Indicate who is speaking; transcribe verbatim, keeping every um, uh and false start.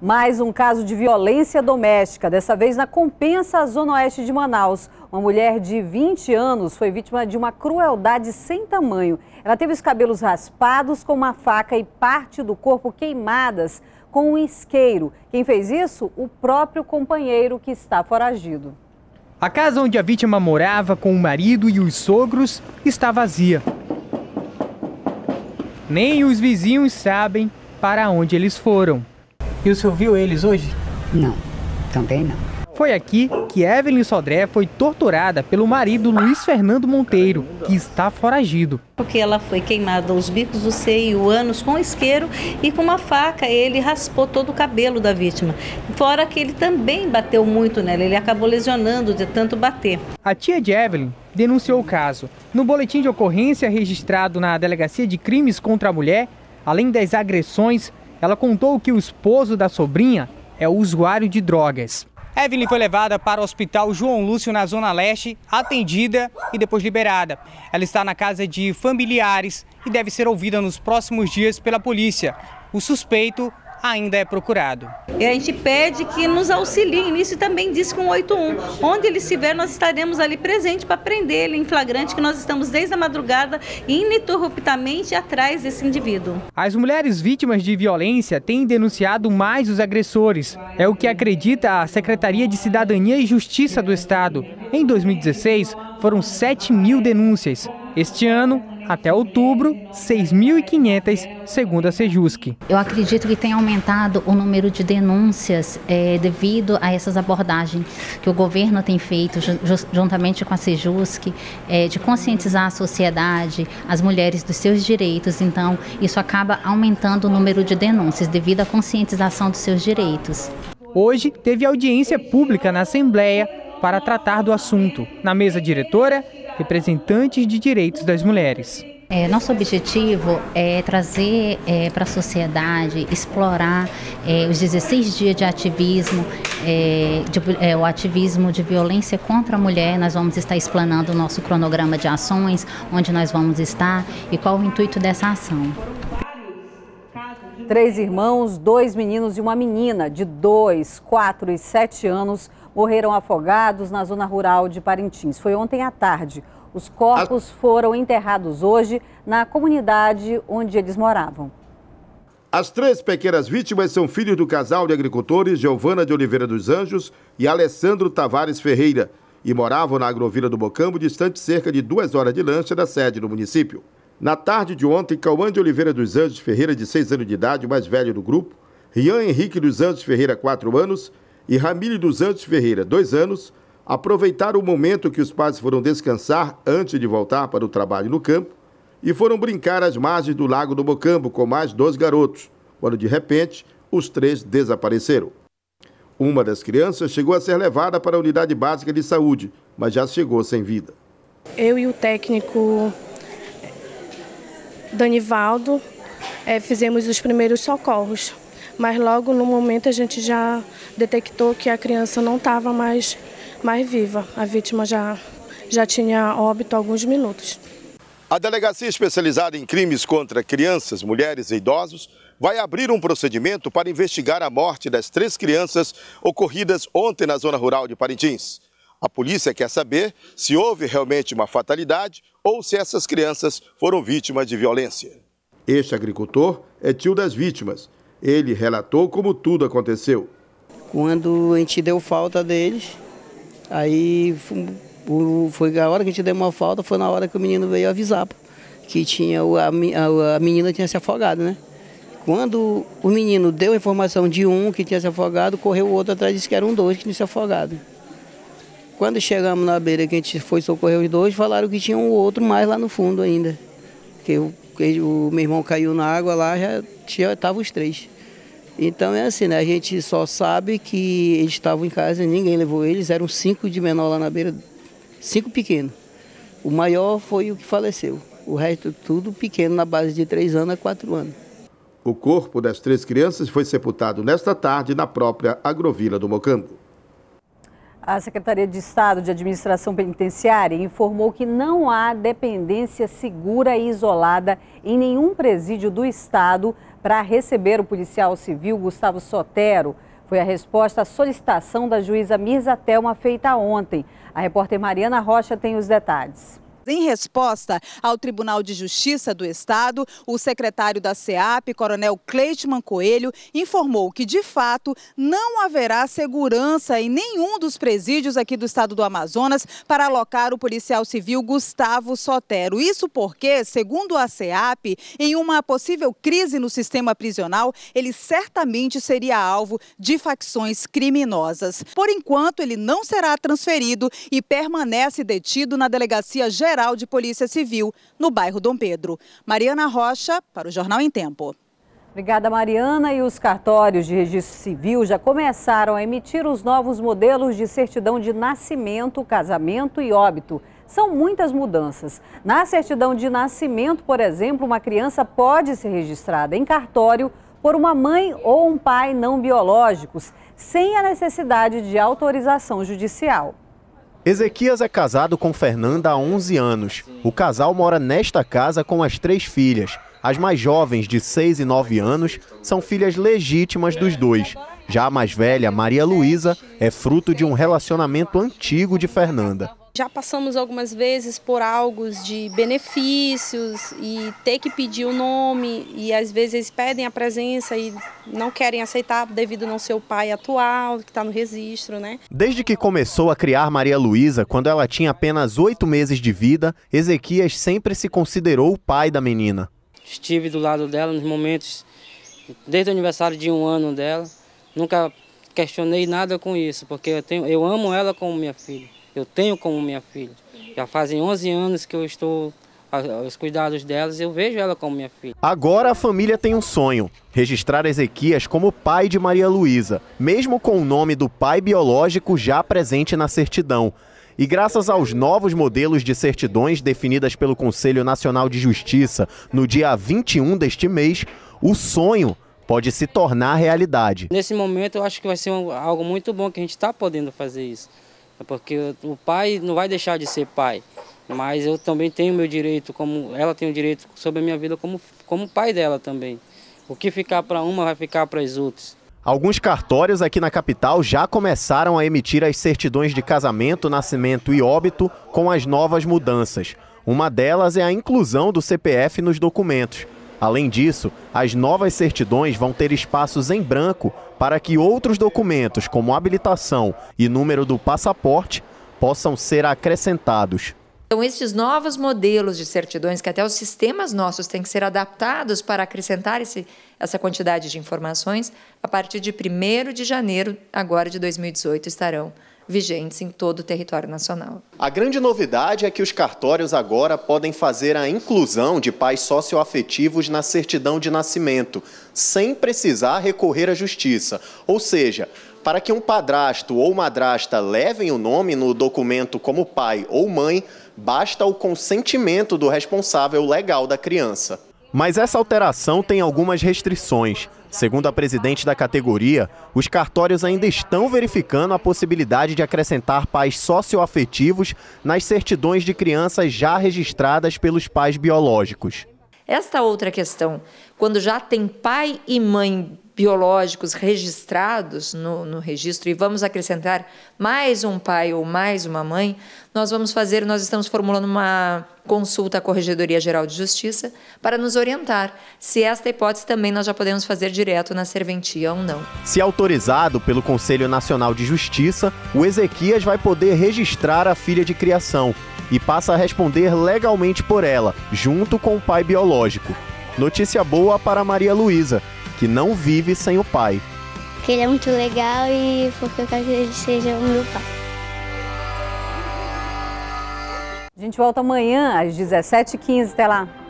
Speaker 1: Mais um caso de violência doméstica, dessa vez na Compensa, zona oeste de Manaus. Uma mulher de vinte anos foi vítima de uma crueldade sem tamanho. Ela teve os cabelos raspados com uma faca e parte do corpo queimadas com um isqueiro. Quem fez isso? O próprio companheiro, que está foragido.
Speaker 2: A casa onde a vítima morava com o marido e os sogros está vazia. Nem os vizinhos sabem para onde eles foram. E o senhor viu eles hoje?
Speaker 3: Não, também não.
Speaker 2: Foi aqui que Evelyn Sodré foi torturada pelo marido Luiz Fernando Monteiro, que está foragido.
Speaker 4: Porque ela foi queimada os bicos do seio e o ânus com isqueiro e com uma faca ele raspou todo o cabelo da vítima. Fora que ele também bateu muito nela, ele acabou lesionando de tanto bater.
Speaker 2: A tia de Evelyn denunciou o caso. No boletim de ocorrência registrado na Delegacia de Crimes contra a Mulher, além das agressões, ela contou que o esposo da sobrinha é usuário de drogas. Evelyn foi levada para o Hospital João Lúcio, na Zona Leste, atendida e depois liberada. Ela está na casa de familiares e deve ser ouvida nos próximos dias pela polícia. O suspeito ainda é procurado.
Speaker 4: E a gente pede que nos auxiliem nisso e também diz com oito um. Onde ele estiver, nós estaremos ali presentes para prender ele em flagrante, que nós estamos desde a madrugada ininterruptamente atrás desse indivíduo.
Speaker 2: As mulheres vítimas de violência têm denunciado mais os agressores. É o que acredita a Secretaria de Cidadania e Justiça do Estado. Em dois mil e dezesseis, foram sete mil denúncias. Este ano, até outubro, seis mil e quinhentas, segundo a Sejusc.
Speaker 5: Eu acredito que tem aumentado o número de denúncias é, devido a essas abordagens que o governo tem feito, juntamente com a Sejusc, é, de conscientizar a sociedade, as mulheres dos seus direitos. Então, isso acaba aumentando o número de denúncias devido à conscientização dos seus direitos.
Speaker 2: Hoje, teve audiência pública na Assembleia para tratar do assunto. Na mesa diretora, representantes de direitos das mulheres.
Speaker 5: É, nosso objetivo é trazer é, para a sociedade, explorar é, os dezesseis dias de ativismo, é, de, é, o ativismo de violência contra a mulher. Nós vamos estar explanando o nosso cronograma de ações, onde nós vamos estar e qual o intuito dessa ação.
Speaker 1: Três irmãos, dois meninos e uma menina de dois, quatro e sete anos morreram afogados na zona rural de Parintins. Foi ontem à tarde. Os corpos foram enterrados hoje na comunidade onde eles moravam.
Speaker 6: As três pequenas vítimas são filhos do casal de agricultores Giovana de Oliveira dos Anjos e Alessandro Tavares Ferreira e moravam na agrovila do Mocambo, distante cerca de duas horas de lancha da sede do município. Na tarde de ontem, Cauã de Oliveira dos Anjos Ferreira, de seis anos de idade, o mais velho do grupo, Rian Henrique dos Anjos Ferreira, quatro anos, e Ramílio dos Anjos Ferreira, dois anos, aproveitaram o momento que os pais foram descansar antes de voltar para o trabalho no campo e foram brincar às margens do Lago do Mocambo com mais dois garotos, quando de repente os três desapareceram. Uma das crianças chegou a ser levada para a unidade básica de saúde, mas já chegou sem vida.
Speaker 7: Eu e o técnico Danivaldo é, fizemos os primeiros socorros. Mas logo no momento a gente já detectou que a criança não estava mais, mais viva. A vítima já, já tinha óbito há alguns minutos.
Speaker 6: A Delegacia Especializada em Crimes contra Crianças, Mulheres e Idosos vai abrir um procedimento para investigar a morte das três crianças ocorridas ontem na zona rural de Parintins. A polícia quer saber se houve realmente uma fatalidade ou se essas crianças foram vítimas de violência. Este agricultor é tio das vítimas. Ele relatou como tudo aconteceu.
Speaker 8: Quando a gente deu falta deles, aí foi a hora que a gente deu uma falta, foi na hora que o menino veio avisar que tinha, a, a menina tinha se afogado, né? Quando o menino deu a informação de um que tinha se afogado, correu o outro atrás e disse que eram dois que tinham se afogado. Quando chegamos na beira que a gente foi socorrer os dois, falaram que tinha um outro mais lá no fundo ainda. Que o, que o meu irmão caiu na água lá, já estavam os três. Então é assim, né? A gente só sabe que eles estavam em casa, ninguém levou eles, eram cinco de menor lá na beira, cinco pequenos. O maior foi o que faleceu, o resto tudo pequeno, na base de três anos a quatro anos.
Speaker 6: O corpo das três crianças foi sepultado nesta tarde na própria agrovila do Mocambo.
Speaker 1: A Secretaria de Estado de Administração Penitenciária informou que não há dependência segura e isolada em nenhum presídio do Estado para receber o policial civil Gustavo Sotero. Foi a resposta à solicitação da juíza Mirza Thelma feita ontem. A repórter Mariana Rocha tem os detalhes.
Speaker 9: Em resposta ao Tribunal de Justiça do Estado, o secretário da SEAP, Coronel Cleitman Coelho, informou que, de fato, não haverá segurança em nenhum dos presídios aqui do estado do Amazonas para alocar o policial civil Gustavo Sotero. Isso porque, segundo a SEAP, em uma possível crise no sistema prisional, ele certamente seria alvo de facções criminosas. Por enquanto, ele não será transferido e permanece detido na Delegacia Geral de Polícia Civil, no bairro Dom Pedro. Mariana Rocha, para o Jornal em Tempo.
Speaker 1: Obrigada, Mariana. E os cartórios de registro civil já começaram a emitir os novos modelos de certidão de nascimento, casamento e óbito. São muitas mudanças. Na certidão de nascimento, por exemplo, uma criança pode ser registrada em cartório por uma mãe ou um pai não biológicos, sem a necessidade de autorização judicial.
Speaker 10: Ezequias é casado com Fernanda há onze anos. O casal mora nesta casa com as três filhas. As mais jovens, de seis e nove anos, são filhas legítimas dos dois. Já a mais velha, Maria Luísa, é fruto de um relacionamento antigo de Fernanda.
Speaker 11: Já passamos algumas vezes por algo de benefícios e ter que pedir o nome, e às vezes eles pedem a presença e não querem aceitar devido a não ser o pai atual, que está no registro, né?
Speaker 10: Desde que começou a criar Maria Luísa, quando ela tinha apenas oito meses de vida, Ezequias sempre se considerou o pai da menina.
Speaker 12: Estive do lado dela nos momentos, desde o aniversário de um ano dela, nunca questionei nada com isso, porque eu, tenho, eu amo ela como minha filha. Eu tenho como minha filha. Já fazem onze anos que eu estou aos cuidados delas e eu vejo ela como minha filha.
Speaker 10: Agora a família tem um sonho: registrar Ezequias como pai de Maria Luísa, mesmo com o nome do pai biológico já presente na certidão. E graças aos novos modelos de certidões definidas pelo Conselho Nacional de Justiça no dia vinte e um deste mês, o sonho pode se tornar realidade.
Speaker 12: Nesse momento eu acho que vai ser algo muito bom que a gente está podendo fazer isso. Porque o pai não vai deixar de ser pai, mas eu também tenho meu direito, como ela tem o direito sobre a minha vida como, como pai dela também. O que ficar para uma vai ficar para as outras.
Speaker 10: Alguns cartórios aqui na capital já começaram a emitir as certidões de casamento, nascimento e óbito com as novas mudanças. Uma delas é a inclusão do C P F nos documentos. Além disso, as novas certidões vão ter espaços em branco para que outros documentos, como habilitação e número do passaporte, possam ser acrescentados.
Speaker 13: Então, esses novos modelos de certidões, que até os sistemas nossos têm que ser adaptados para acrescentar esse, essa quantidade de informações, a partir de primeiro de janeiro agora de dois mil e dezoito estarão vigentes em todo o território nacional.
Speaker 10: A grande novidade é que os cartórios agora podem fazer a inclusão de pais socioafetivos na certidão de nascimento, sem precisar recorrer à justiça. Ou seja, para que um padrasto ou madrasta levem o nome no documento como pai ou mãe, basta o consentimento do responsável legal da criança. Mas essa alteração tem algumas restrições. Segundo a presidente da categoria, os cartórios ainda estão verificando a possibilidade de acrescentar pais socioafetivos nas certidões de crianças já registradas pelos pais biológicos.
Speaker 13: Esta outra questão, quando já tem pai e mãe biológicos registrados no, no registro e vamos acrescentar mais um pai ou mais uma mãe, nós vamos fazer, nós estamos formulando uma consulta à Corregedoria Geral de Justiça para nos orientar se esta hipótese também nós já podemos fazer direto na serventia ou não.
Speaker 10: Se autorizado pelo Conselho Nacional de Justiça, o Ezequias vai poder registrar a filha de criação e passa a responder legalmente por ela, junto com o pai biológico. Notícia boa para Maria Luísa, que não vive sem o pai.
Speaker 14: Que ele é muito legal e porque eu quero que ele seja o meu pai.
Speaker 1: A gente volta amanhã às dezessete e quinze. Até lá.